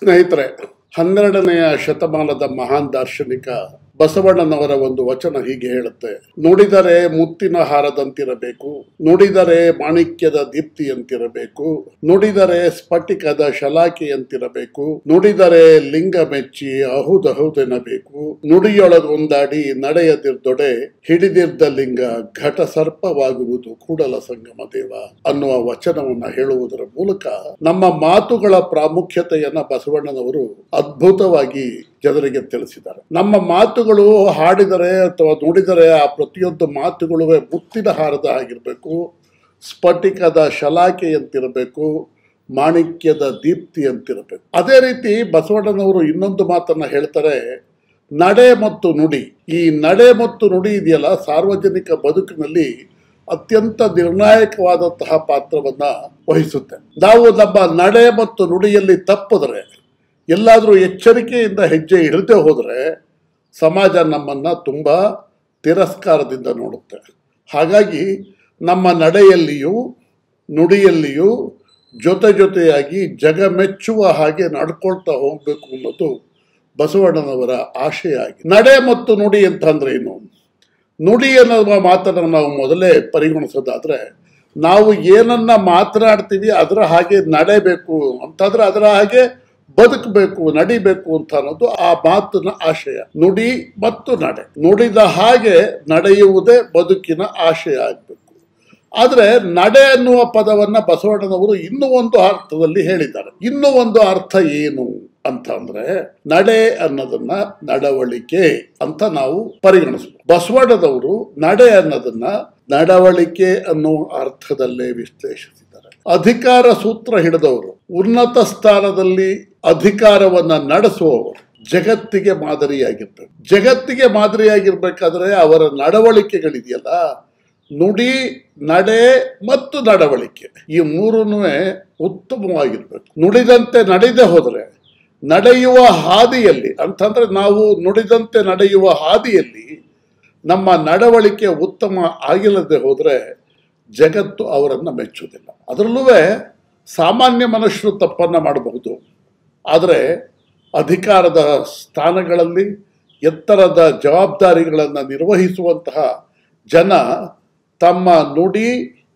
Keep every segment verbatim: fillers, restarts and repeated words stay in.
ಸ್ನೇಹಿತರೆ, ಹನ್ನೆರಡನೆಯ ಶತಮಾನದ ಮಹಾನ್ ದಾರ್ಶನಿಕ ಬಸವಣ್ಣನವರ ಒಂದು ವಚನ ಹೀಗೆ ಹೇಳುತ್ತೆ: ನುಡಿದರೆ ಮುತ್ತಿನ ಹಾರದಂತಿರಬೇಕು, ನುಡಿದರೆ ಮಾಣಿಕ್ಯದ ದೀಪ್ತಿಯಂತಿರಬೇಕು, ನುಡಿದರೆ ಸ್ಫಟಿಕದ ಶಲಾಕೆಯಂತಿರಬೇಕು, ನುಡಿದರೆ ಲಿಂಗ ಮೆಚ್ಚಿ ಅಹುದಹುದೆನಬೇಕು, ನುಡಿಯೊಳಗೊಂದಾಡಿ ನಡೆಯದಿರ್ದೊಡೆ ಹಿಡಿದಿರ್ದ ಲಿಂಗ ಘಟ ಸರ್ಪವಾಗುವುದು ಕೂಡಲ ಸಂಗಮ ದೇವ ಅನ್ನುವ ವಚನವನ್ನ ಹೇಳುವುದರ ಮೂಲಕ ನಮ್ಮ ಮಾತುಗಳ ಪ್ರಾಮುಖ್ಯತೆಯನ್ನ ಬಸವಣ್ಣನವರು ಅದ್ಭುತವಾಗಿ ಜನರಿಗೆ ತಿಳಿಸಿದ್ದಾರೆ. ನಮ್ಮ ಮಾತುಗಳು ಹಾಡಿದರೆ ಅಥವಾ ನುಡಿದರೆ ಆ ಪ್ರತಿಯೊಂದು ಮಾತುಗಳು ಮುತ್ತಿನ ಹಾರದ ಆಗಿರಬೇಕು, ಸ್ಫಟಿಕದ ಶಲಾಕೆಯಂತಿರಬೇಕು, ಮಾಣಿಕ್ಯದ ದೀಪ್ತಿಯಂತಿರಬೇಕು. ಅದೇ ರೀತಿ ಬಸವಣ್ಣನವರು ಇನ್ನೊಂದು ಮಾತನ್ನ ಹೇಳ್ತಾರೆ: ನಡೆ ಮತ್ತು ನುಡಿ. ಈ ನಡೆ ಮತ್ತು ನುಡಿ ಇದೆಯಲ್ಲ, ಸಾರ್ವಜನಿಕ ಬದುಕಿನಲ್ಲಿ ಅತ್ಯಂತ ನಿರ್ಣಾಯಕವಾದಂತಹ ಪಾತ್ರವನ್ನ ವಹಿಸುತ್ತೆ. ನಾವು ನಮ್ಮ ನಡೆ ಮತ್ತು ನುಡಿಯಲ್ಲಿ ತಪ್ಪಿದ್ರೆ, ಎಲ್ಲಾದರೂ ಎಚ್ಚರಿಕೆಯಿಂದ ಹೆಜ್ಜೆ ಇಡದೆ ಹೋದರೆ ಸಮಾಜ ನಮ್ಮನ್ನು ತುಂಬ ತಿರಸ್ಕಾರದಿಂದ ನೋಡುತ್ತೆ. ಹಾಗಾಗಿ ನಮ್ಮ ನಡೆಯಲ್ಲಿಯೂ ನುಡಿಯಲ್ಲಿಯೂ ಜೊತೆ ಜೊತೆಯಾಗಿ ಜಗ ಮೆಚ್ಚುವ ಹಾಗೆ ನಡ್ಕೊಳ್ತಾ ಹೋಗಬೇಕು ಅನ್ನೋದು ಬಸವಣ್ಣನವರ ಆಶಯ ಆಗಿದೆ. ನಡೆ ಮತ್ತು ನುಡಿ ಅಂತಂದ್ರೆ ಏನು? ನುಡಿ ಅನ್ನುವ ಮಾತನ್ನು ನಾವು ಮೊದಲೇ ಪರಿಗಣಿಸೋದಾದ್ರೆ, ನಾವು ಏನನ್ನ ಮಾತನಾಡ್ತೀವಿ ಅದರ ಹಾಗೆ ನಡೆಯಬೇಕು ಅಂತಂದ್ರೆ ಅದರ ಹಾಗೆ ಬದುಕಬೇಕು, ನಡಿಬೇಕು ಅಂತ ಅನ್ನೋದು ಆ ಮಾತಿನ ಆಶಯ. ನುಡಿ ಮತ್ತು ನಡೆ, ನುಡಿದ ಹಾಗೆ ನಡೆಯುವುದೇ ಬದುಕಿನ ಆಶಯ ಆಗಬೇಕು. ಆದರೆ ನಡೆ ಅನ್ನುವ ಪದವನ್ನ ಬಸವಣ್ಣನವರು ಇನ್ನೂ ಒಂದು ಅರ್ಥದಲ್ಲಿ ಹೇಳಿದ್ದಾರೆ. ಇನ್ನೂ ಒಂದು ಅರ್ಥ ಏನು ಅಂತ ಅಂದ್ರೆ, ನಡೆ ಅನ್ನೋದನ್ನ ನಡವಳಿಕೆ ಅಂತ ನಾವು ಪರಿಗಣಿಸಬಹುದು. ಬಸವಣ್ಣನವರು ನಡೆ ಅನ್ನೋದನ್ನ ನಡವಳಿಕೆ ಅನ್ನುವ ಅರ್ಥದಲ್ಲೇ ವಿಶ್ಲೇಷಿಸಿದ್ದಾರೆ. ಅಧಿಕಾರ ಸೂತ್ರ ಹಿಡಿದವರು, ಉನ್ನತ ಸ್ಥಾನದಲ್ಲಿ ಅಧಿಕಾರವನ್ನ ನಡೆಸುವವರು ಜಗತ್ತಿಗೆ ಮಾದರಿಯಾಗಿರ್ಬೇಕು. ಜಗತ್ತಿಗೆ ಮಾದರಿಯಾಗಿರ್ಬೇಕಾದ್ರೆ ಅವರ ನಡವಳಿಕೆಗಳಿದೆಯಲ್ಲ, ನುಡಿ, ನಡೆ ಮತ್ತು ನಡವಳಿಕೆ, ಈ ಮೂರನ್ನೂ ಉತ್ತಮವಾಗಿರ್ಬೇಕು. ನುಡಿದಂತೆ ನಡೆಯದೆ ಹೋದರೆ, ನಡೆಯುವ ಹಾದಿಯಲ್ಲಿ ಅಂತಂದ್ರೆ ನಾವು ನುಡಿದಂತೆ ನಡೆಯುವ ಹಾದಿಯಲ್ಲಿ ನಮ್ಮ ನಡವಳಿಕೆ ಉತ್ತಮ ಆಗಿಲ್ಲದೆ ಹೋದರೆ ಜಗತ್ತು ಅವರನ್ನು ಮೆಚ್ಚುವುದಿಲ್ಲ. ಅದರಲ್ಲೂ ಸಾಮಾನ್ಯ ಮನುಷ್ಯರು ತಪ್ಪನ್ನು ಮಾಡಬಹುದು, ಆದರೆ ಅಧಿಕಾರದ ಸ್ಥಾನಗಳಲ್ಲಿ ಎತ್ತರದ ಜವಾಬ್ದಾರಿಗಳನ್ನು ನಿರ್ವಹಿಸುವಂತಹ ಜನ ತಮ್ಮ ನುಡಿ,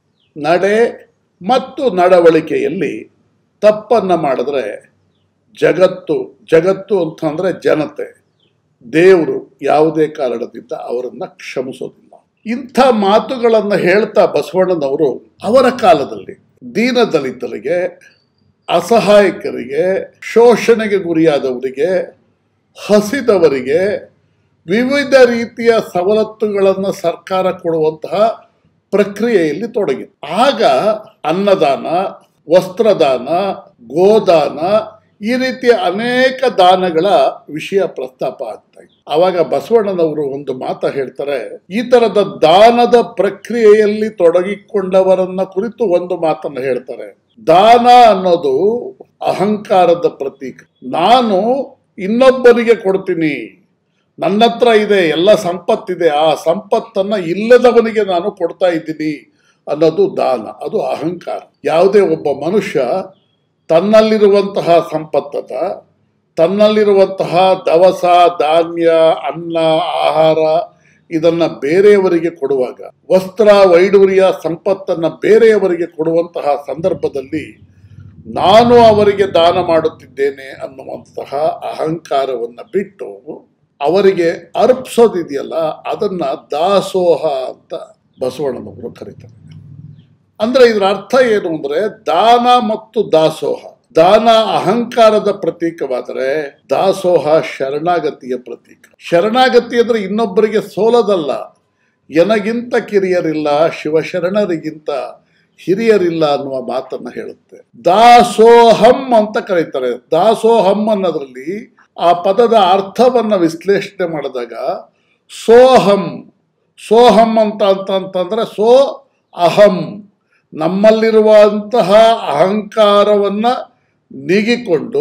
ನಡೆ ಮತ್ತು ನಡವಳಿಕೆಯಲ್ಲಿ ತಪ್ಪನ್ನು ಮಾಡಿದ್ರೆ ಜಗತ್ತು ಜಗತ್ತು ಅಂತಂದರೆ ಜನತೆ, ದೇವರು ಯಾವುದೇ ಕಾರಣದಿಂದ ಅವರನ್ನು ಕ್ಷಮಿಸೋದಿಲ್ಲ. ಇಂಥ ಮಾತುಗಳನ್ನು ಹೇಳ್ತಾ ಬಸವಣ್ಣನವರು ಅವರ ಕಾಲದಲ್ಲಿ ದೀನ ದಲಿತರಿಗೆ, ಅಸಹಾಯಕರಿಗೆ, ಶೋಷಣೆಗೆ ಗುರಿಯಾದವರಿಗೆ, ಹಸಿದವರಿಗೆ ವಿವಿಧ ರೀತಿಯ ಸವಲತ್ತುಗಳನ್ನು ಸರ್ಕಾರ ಕೊಡುವಂತಹ ಪ್ರಕ್ರಿಯೆಯಲ್ಲಿ ತೊಡಗಿದೆ. ಆಗ ಅನ್ನದಾನ, ವಸ್ತ್ರದಾನ, ಗೋದಾನ, ಈ ರೀತಿಯ ಅನೇಕ ದಾನಗಳ ವಿಷಯ ಪ್ರಸ್ತಾಪ ಆಗ್ತಾ ಇದೆ. ಆವಾಗ ಬಸವಣ್ಣನವರು ಒಂದು ಮಾತು ಹೇಳ್ತಾರೆ. ಈ ತರದ ದಾನದ ಪ್ರಕ್ರಿಯೆಯಲ್ಲಿ ತೊಡಗಿಕೊಂಡವರನ್ನ ಕುರಿತು ಒಂದು ಮಾತನ್ನು ಹೇಳ್ತಾರೆ: ದಾನ ಅನ್ನೋದು ಅಹಂಕಾರದ ಪ್ರತೀಕ. ನಾನು ಇನ್ನೊಬ್ಬರಿಗೆ ಕೊಡ್ತೀನಿ, ನನ್ನ ಹತ್ರ ಇದೆ, ಎಲ್ಲ ಸಂಪತ್ತಿದೆ, ಆ ಸಂಪತ್ತನ್ನ ಇಲ್ಲದವನಿಗೆ ನಾನು ಕೊಡ್ತಾ ಇದ್ದೀನಿ ಅನ್ನೋದು ದಾನ. ಅದು ಅಹಂಕಾರ. ಯಾವುದೇ ಒಬ್ಬ ಮನುಷ್ಯ ತನ್ನಲ್ಲಿರುವಂತಹ ಸಂಪತ್ತದ, ತನ್ನಲ್ಲಿರುವಂತಹ ದವಸ ಧಾನ್ಯ, ಅನ್ನ, ಆಹಾರ ಇದನ್ನ ಬೇರೆಯವರಿಗೆ ಕೊಡುವಾಗ, ವಸ್ತ್ರ ವೈಡೂರ್ಯ ಸಂಪತ್ತನ್ನ ಬೇರೆಯವರಿಗೆ ಕೊಡುವಂತಹ ಸಂದರ್ಭದಲ್ಲಿ ನಾನು ಅವರಿಗೆ ದಾನ ಮಾಡುತ್ತಿದ್ದೇನೆ ಅನ್ನುವಂತಹ ಅಹಂಕಾರವನ್ನು ಬಿಟ್ಟು ಅವರಿಗೆ ಅರ್ಪಿಸೋದಿದೆಯಲ್ಲ, ಅದನ್ನ ದಾಸೋಹ ಅಂತ ಬಸವಣ್ಣನವರು ಕರೀತಾರೆ. ಅಂದ್ರೆ ಇದರ ಅರ್ಥ ಏನು ಅಂದ್ರೆ, ದಾನ ಮತ್ತು ದಾಸೋಹ. ದಾನ ಅಹಂಕಾರದ ಪ್ರತೀಕವಾದರೆ ದಾಸೋಹ ಶರಣಾಗತಿಯ ಪ್ರತೀಕ. ಶರಣಾಗತಿ ಅಂದ್ರೆ ಇನ್ನೊಬ್ಬರಿಗೆ ಸೋಲದಲ್ಲ. ಎನಗಿಂತ ಕಿರಿಯರಿಲ್ಲ, ಶಿವಶರಣರಿಗಿಂತ ಹಿರಿಯರಿಲ್ಲ ಅನ್ನುವ ಮಾತನ್ನ ಹೇಳುತ್ತೆ. ದಾಸೋಹಂ ಅಂತ ಕರೀತಾರೆ. ದಾಸೋಹಂ ಅನ್ನೋದ್ರಲ್ಲಿ ಆ ಪದದ ಅರ್ಥವನ್ನ ವಿಶ್ಲೇಷಣೆ ಮಾಡಿದಾಗ ಸೋಹಂ, ಸೋಹಂ ಅಂತ ಅಂತಂದ್ರೆ ಸೋ ಅಹಂ, ನಮ್ಮಲ್ಲಿರುವಂತಹ ಅಹಂಕಾರವನ್ನ ನೀಗಿಕೊಂಡು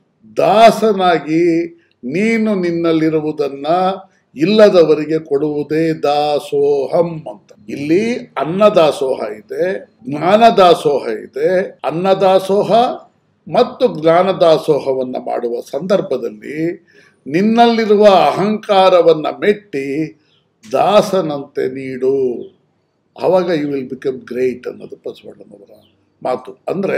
ದಾಸನಾಗಿ ನೀನು ನಿನ್ನಲ್ಲಿರುವುದನ್ನ ಇಲ್ಲದವರಿಗೆ ಕೊಡುವುದೇ ದಾಸೋಹಂ ಅಂತ. ಇಲ್ಲಿ ಅನ್ನದಾಸೋಹ ಇದೆ, ಜ್ಞಾನದಾಸೋಹ ಇದೆ. ಅನ್ನದಾಸೋಹ ಮತ್ತು ಜ್ಞಾನದಾಸೋಹವನ್ನ ಮಾಡುವ ಸಂದರ್ಭದಲ್ಲಿ ನಿನ್ನಲ್ಲಿರುವ ಅಹಂಕಾರವನ್ನ ಮೆಟ್ಟಿ ದಾಸನಂತೆ ನೀಡು, ಆವಾಗ ಯು ವಿಲ್ ಬಿಕಮ್ ಗ್ರೇಟ್ ಅನ್ನೋದು ಬಸವಣ್ಣನವರ ಮಾತು. ಅಂದ್ರೆ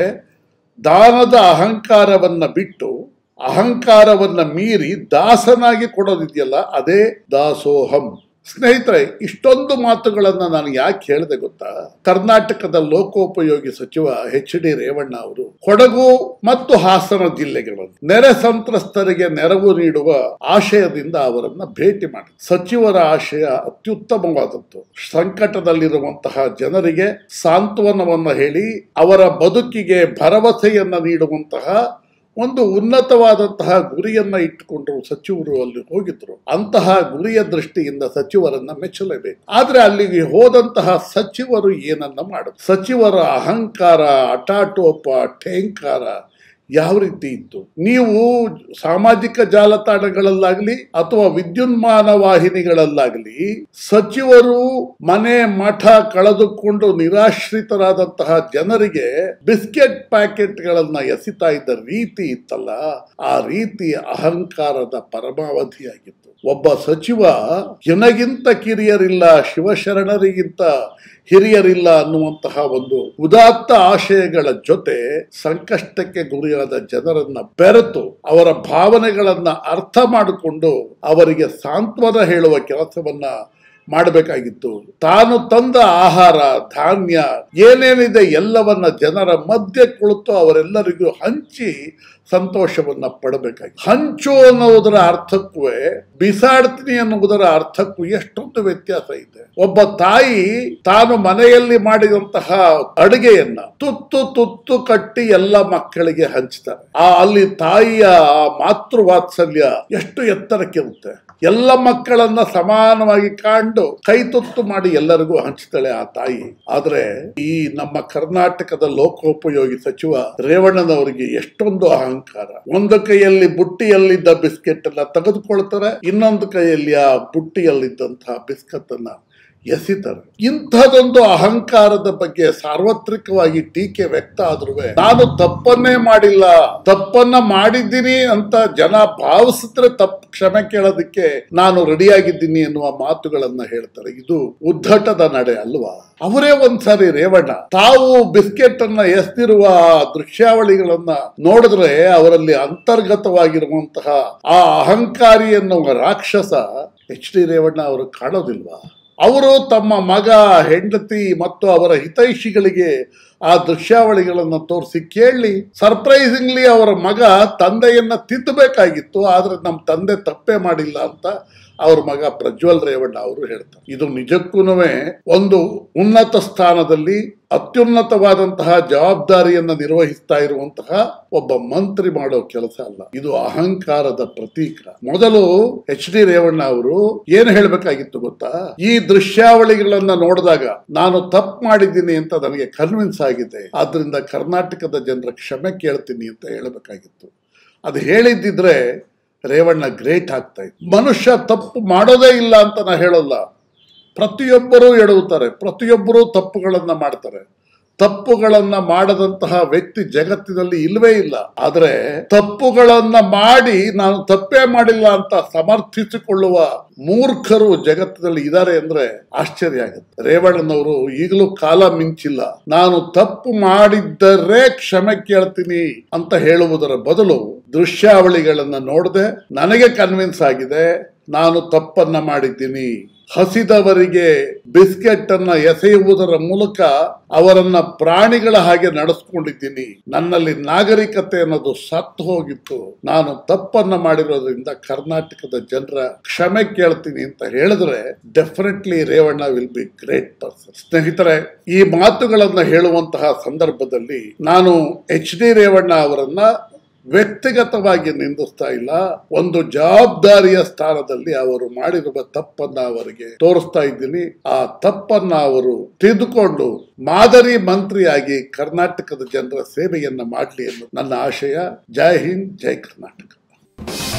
ದಾನದ ಅಹಂಕಾರವನ್ನ ಬಿಟ್ಟು ಅಹಂಕಾರವನ್ನ ಮೀರಿ ದಾಸನಾಗಿ ಕೊಡೋದಿದೆಯಲ್ಲ, ಅದೇ ದಾಸೋಹಂ. ಸ್ನೇಹಿತರೆ, ಇಷ್ಟೊಂದು ಮಾತುಗಳನ್ನ ನಾನು ಯಾಕೆ ಹೇಳಿದೆ ಗೊತ್ತಾ? ಕರ್ನಾಟಕದ ಲೋಕೋಪಯೋಗಿ ಸಚಿವ ಎಚ್ ಡಿ ರೇವಣ್ಣ ಅವರು ಕೊಡಗು ಮತ್ತು ಹಾಸನ ಜಿಲ್ಲೆಗಳಲ್ಲಿ ನೆರೆ ಸಂತ್ರಸ್ತರಿಗೆ ನೆರವು ನೀಡುವ ಆಶಯದಿಂದ ಅವರನ್ನ ಭೇಟಿ ಮಾಡಿ. ಸಚಿವರ ಆಶಯ ಅತ್ಯುತ್ತಮವಾದದ್ದು. ಸಂಕಟದಲ್ಲಿರುವಂತಹ ಜನರಿಗೆ ಸಾಂತ್ವನವನ್ನ ಹೇಳಿ ಅವರ ಬದುಕಿಗೆ ಭರವಸೆಯನ್ನ ನೀಡುವಂತಹ ಒಂದು ಉನ್ನತವಾದಂತಹ ಗುರಿಯನ್ನ ಇಟ್ಟುಕೊಂಡು ಸಚಿವರು ಅಲ್ಲಿ ಹೋಗಿದ್ರು. ಅಂತಹ ಗುರಿಯ ದೃಷ್ಟಿಯಿಂದ ಸಚಿವರನ್ನ ಮೆಚ್ಚಲೇಬೇಕು. ಆದ್ರೆ ಅಲ್ಲಿಗೆ ಹೋದಂತಹ ಸಚಿವರು ಏನನ್ನ ಮಾಡುದು? ಸಚಿವರ ಅಹಂಕಾರ, ಅಟಾಟೋಪ, ಠೇಂಕಾರ ಯಾವ ರೀತಿ ಇತ್ತು? ನೀವು ಸಾಮಾಜಿಕ ಜಾಲತಾಣಗಳಲ್ಲಾಗ್ಲಿ ಅಥವಾ ವಿದ್ಯುನ್ಮಾನ ವಾಹಿನಿಗಳಲ್ಲಾಗ್ಲಿ ಸಚಿವರು ಮನೆ ಮಠ ಕಳೆದುಕೊಂಡು ನಿರಾಶ್ರಿತರಾದಂತಹ ಜನರಿಗೆ ಬಿಸ್ಕೆಟ್ ಪ್ಯಾಕೆಟ್ಗಳನ್ನ ಎಸಿತಾ ಇದ್ದ ರೀತಿ ಇತ್ತಲ್ಲ, ಆ ರೀತಿ ಅಹಂಕಾರದ ಪರಮಾವಧಿಯಾಗಿತ್ತು. ಒಬ್ಬ ಸಚಿವ ಜನಗಿಂತ ಕಿರಿಯರಿಲ್ಲ, ಶಿವಶರಣರಿಗಿಂತ ಹಿರಿಯರಿಲ್ಲ ಅನ್ನುವಂತಹ ಒಂದು ಉದಾತ್ತ ಆಶಯಗಳ ಜೊತೆ ಸಂಕಷ್ಟಕ್ಕೆ ಗುರಿಯಾದ ಜನರನ್ನ ಬೆರೆತು ಅವರ ಭಾವನೆಗಳನ್ನ ಅರ್ಥ ಮಾಡಿಕೊಂಡು ಅವರಿಗೆ ಸಾಂತ್ವನ ಹೇಳುವ ಕೆಲಸವನ್ನ ಮಾಡಬೇಕಾಗಿತ್ತು. ತಾನು ತಂದ ಆಹಾರ ಧಾನ್ಯ ಏನೇನಿದೆ ಎಲ್ಲವನ್ನ ಜನರ ಮಧ್ಯೆ ಕುಳಿತು ಅವರೆಲ್ಲರಿಗೂ ಹಂಚಿ ಸಂತೋಷವನ್ನ ಪಡಬೇಕಾಗಿತ್ತು. ಹಂಚು ಅನ್ನುವುದರ ಅರ್ಥಕ್ಕೂ ಬಿಸಾಡ್ತೀನಿ ಅನ್ನುವುದರ ಅರ್ಥಕ್ಕೂ ಎಷ್ಟೊಂದು ವ್ಯತ್ಯಾಸ ಇದೆ. ಒಬ್ಬ ತಾಯಿ ತಾನು ಮನೆಯಲ್ಲಿ ಮಾಡಿದಂತಹ ಅಡುಗೆಯನ್ನ ತುತ್ತು ತುತ್ತು ಕಟ್ಟಿ ಎಲ್ಲ ಮಕ್ಕಳಿಗೆ ಹಂಚ್ತಾರೆ. ಆ ಅಲ್ಲಿ ತಾಯಿಯ ಮಾತೃ ವಾತ್ಸಲ್ಯ ಎಷ್ಟು ಎತ್ತರಕ್ಕಿರುತ್ತೆ. ಎಲ್ಲ ಮಕ್ಕಳನ್ನ ಸಮಾನವಾಗಿ ಕಾಂಡು ಕೈ ತುತ್ತು ಮಾಡಿ ಎಲ್ಲರಿಗೂ ಹಂಚ್ತಾಳೆ ಆ ತಾಯಿ. ಆದ್ರೆ ಈ ನಮ್ಮ ಕರ್ನಾಟಕದ ಲೋಕೋಪಯೋಗಿ ಸಚಿವ ರೇವಣ್ಣನವರಿಗೆ ಎಷ್ಟೊಂದು ಅಹಂಕಾರ. ಒಂದು ಕೈಯಲ್ಲಿ ಬುಟ್ಟಿಯಲ್ಲಿದ್ದ ಬಿಸ್ಕೆಟ್ ಅನ್ನ ತೆಗೆದುಕೊಳ್ತಾರೆ, ಇನ್ನೊಂದು ಕೈಯಲ್ಲಿ ಆ ಬುಟ್ಟಿಯಲ್ಲಿದ್ದಂತಹ ಬಿಸ್ಕೆಟ್ ಅನ್ನ ಎಸಿತಾರೆ. ಇಂಥದೊಂದು ಅಹಂಕಾರದ ಬಗ್ಗೆ ಸಾರ್ವತ್ರಿಕವಾಗಿ ಟೀಕೆ ವ್ಯಕ್ತ ಆದ್ರೂ ನಾನು ತಪ್ಪನ್ನೇ ಮಾಡಿಲ್ಲ, ತಪ್ಪನ್ನ ಮಾಡಿದ್ದೀನಿ ಅಂತ ಜನ ಭಾವಿಸಿದ್ರೆ ತಪ್ಪು ಕ್ಷಮೆ ಕೇಳೋದಕ್ಕೆ ನಾನು ರೆಡಿಯಾಗಿದ್ದೀನಿ ಎನ್ನುವ ಮಾತುಗಳನ್ನ ಹೇಳ್ತಾರೆ. ಇದು ಉದ್ದಟದ ನಡೆ ಅಲ್ವಾ? ಅವರೇ ಒಂದ್ಸಾರಿ ರೇವಣ್ಣ ತಾವು ಬಿಸ್ಕೆಟ್ ಅನ್ನ ಎಸ್ತಿರುವ ದೃಶ್ಯಾವಳಿಗಳನ್ನ ನೋಡಿದ್ರೆ ಅವರಲ್ಲಿ ಅಂತರ್ಗತವಾಗಿರುವಂತಹ ಆ ಅಹಂಕಾರಿ ಎನ್ನುವ ರಾಕ್ಷಸ ಎಚ್ ಡಿ ರೇವಣ್ಣ ಅವರು ಕಾಣೋದಿಲ್ವಾ? ಅವರು ತಮ್ಮ ಮಗ, ಹೆಂಡತಿ ಮತ್ತು ಅವರ ಹಿತೈಷಿಗಳಿಗೆ ಆ ದೃಶ್ಯಾವಳಿಗಳನ್ನು ತೋರಿಸಿ ಕೇಳಿ ಸರ್ಪ್ರೈಸಿಂಗ್ಲಿ ಅವರ ಮಗ ತಂದೆಯನ್ನ ತಿದ್ದಬೇಕಾಗಿತ್ತು, ಆದ್ರೆ ನಮ್ಮ ತಂದೆ ತಪ್ಪೇ ಮಾಡಿಲ್ಲ ಅಂತ ಅವ್ರ ಮಗ ಪ್ರಜ್ವಲ್ ರೇವಣ್ಣ ಅವರು ಹೇಳ್ತಾರೆ. ಇದು ನಿಜಕ್ಕೂ ಒಂದು ಉನ್ನತ ಸ್ಥಾನದಲ್ಲಿ ಅತ್ಯುನ್ನತವಾದಂತಹ ಜವಾಬ್ದಾರಿಯನ್ನ ನಿರ್ವಹಿಸ್ತಾ ಇರುವಂತಹ ಒಬ್ಬ ಮಂತ್ರಿ ಮಾಡೋ ಕೆಲಸ ಅಲ್ಲ. ಇದು ಅಹಂಕಾರದ ಪ್ರತೀಕ. ಮೊದಲು ಎಚ್ ಡಿ ರೇವಣ್ಣ ಅವರು ಏನ್ ಹೇಳ್ಬೇಕಾಗಿತ್ತು ಗೊತ್ತಾ? ಈ ದೃಶ್ಯಾವಳಿಗಳನ್ನ ನೋಡಿದಾಗ ನಾನು ತಪ್ಪು ಮಾಡಿದ್ದೀನಿ ಅಂತ ನನಗೆ ಕನ್ವಿನ್ಸ್ ಆಗಿದೆ, ಆದ್ರಿಂದ ಕರ್ನಾಟಕದ ಜನರ ಕ್ಷಮೆ ಕೇಳ್ತೀನಿ ಅಂತ ಹೇಳಬೇಕಾಗಿತ್ತು. ಅದು ಹೇಳಿದ್ದಿದ್ರೆ ರೇವಣ್ಣ ಗ್ರೇಟ್ ಆಗ್ತಾ ಇತ್ತು. ಮನುಷ್ಯ ತಪ್ಪು ಮಾಡೋದೇ ಇಲ್ಲ ಅಂತ ನಾ ಹೇಳೋಲ್ಲ. ಪ್ರತಿಯೊಬ್ಬರೂ ಎಡವುತ್ತಾರೆ, ಪ್ರತಿಯೊಬ್ಬರೂ ತಪ್ಪುಗಳನ್ನ ಮಾಡ್ತಾರೆ. ತಪ್ಪುಗಳನ್ನ ಮಾಡದಂತಹ ವ್ಯಕ್ತಿ ಜಗತ್ತಿನಲ್ಲಿ ಇಲ್ವೇ ಇಲ್ಲ. ಆದ್ರೆ ತಪ್ಪುಗಳನ್ನ ಮಾಡಿ ನಾನು ತಪ್ಪೇ ಮಾಡಿಲ್ಲ ಅಂತ ಸಮರ್ಥಿಸಿಕೊಳ್ಳುವ ಮೂರ್ಖರು ಜಗತ್ತಿನಲ್ಲಿ ಇದ್ದಾರೆ ಅಂದ್ರೆ ಆಶ್ಚರ್ಯ ಆಗುತ್ತೆ. ರೇವಣ್ಣನವರು ಈಗಲೂ ಕಾಲ ಮಿಂಚಿಲ್ಲ. ನಾನು ತಪ್ಪು ಮಾಡಿದ್ದರೆ ಕ್ಷಮೆ ಕೇಳ್ತೀನಿ ಅಂತ ಹೇಳುವುದರ ಬದಲು ದೃಶ್ಯಾವಳಿಗಳನ್ನ ನೋಡದೆ ನನಗೆ ಕನ್ವಿನ್ಸ್ ಆಗಿದೆ, ನಾನು ತಪ್ಪನ್ನ ಮಾಡಿದ್ದೀನಿ, ಹಸಿದವರಿಗೆ ಬಿಸ್ಕೆಟ್ ಅನ್ನ ಎಸೆಯುವುದರ ಮೂಲಕ ಅವರನ್ನ ಪ್ರಾಣಿಗಳ ಹಾಗೆ ನಡೆಸ್ಕೊಂಡಿದ್ದೀನಿ, ನನ್ನಲ್ಲಿ ನಾಗರಿಕತೆ ಅನ್ನೋದು ಸತ್ತು ಹೋಗಿತ್ತು, ನಾನು ತಪ್ಪನ್ನ ಮಾಡಿರೋದ್ರಿಂದ ಕರ್ನಾಟಕದ ಜನರ ಕ್ಷಮೆ ಕೇಳ್ತೀನಿ ಅಂತ ಹೇಳಿದ್ರೆ definitely Revanna will be great person. ಸ್ನೇಹಿತರೆ, ಈ ಮಾತುಗಳನ್ನ ಹೇಳುವಂತಹ ಸಂದರ್ಭದಲ್ಲಿ ನಾನು ಎಚ್ ಡಿ ರೇವಣ್ಣ ಅವರನ್ನ ವ್ಯಕ್ತಿಗತವಾಗಿ ನಿಂದಿಸ್ತಾ ಇಲ್ಲ. ಒಂದು ಜವಾಬ್ದಾರಿಯ ಸ್ಥಾನದಲ್ಲಿ ಅವರು ಮಾಡಿರುವ ತಪ್ಪನ್ನ ಅವರಿಗೆ ತೋರಿಸ್ತಾ ಇದ್ದೀನಿ. ಆ ತಪ್ಪನ್ನ ಅವರು ತಿದ್ದುಕೊಂಡು ಮಾದರಿ ಮಂತ್ರಿಯಾಗಿ ಕರ್ನಾಟಕದ ಜನರ ಸೇವೆಯನ್ನ ಮಾಡಲಿ ಎನ್ನುವುದು ನನ್ನ ಆಶಯ. ಜೈ ಹಿಂದ್, ಜೈ ಕರ್ನಾಟಕ.